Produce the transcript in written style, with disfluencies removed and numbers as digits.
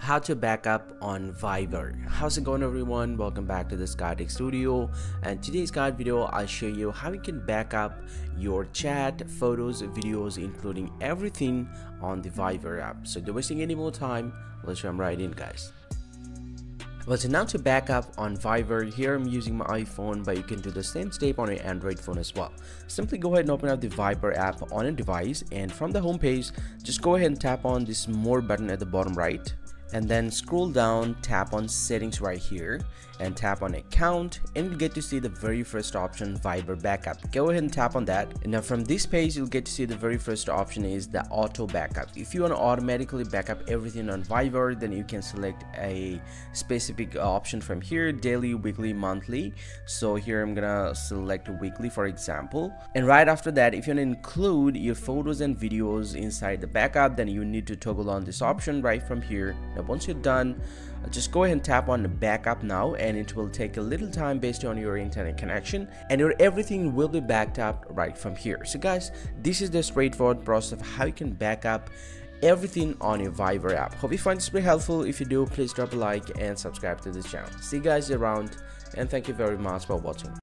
how to back up on Viber. How's it going, everyone? Welcome back to this Guide Tech Studio, and today's guide video I'll show you how you can back up your chat, photos, videos, including everything on the Viber app. So don't wasting any more time, let's jump right in, guys. Well, so now to back up on Viber, here I'm using my iPhone, but you can do the same step on your Android phone as well. Simply go ahead and open up the Viber app on a device, and from the home page, just go ahead and tap on this More button at the bottom right, and then scroll down, tap on Settings right here, and tap on Account, and you'll get to see the very first option, Viber Backup. Go ahead and tap on that, and now from this page you'll get to see the very first option is the Auto Backup. If you want to automatically back up everything on Viber, then you can select a specific option from here: daily, weekly, monthly. So here I'm gonna select weekly, for example, and right after that, if you want to include your photos and videos inside the backup, then you need to toggle on this option right from here. Now once you're done, just go ahead and tap on the backup now, and it will take a little time based on your internet connection, and your everything will be backed up right from here. So guys, this is the straightforward process of how you can back up everything on your Viber app. Hope you find this very helpful. If you do, please drop a like and subscribe to this channel. See you guys around, and thank you very much for watching.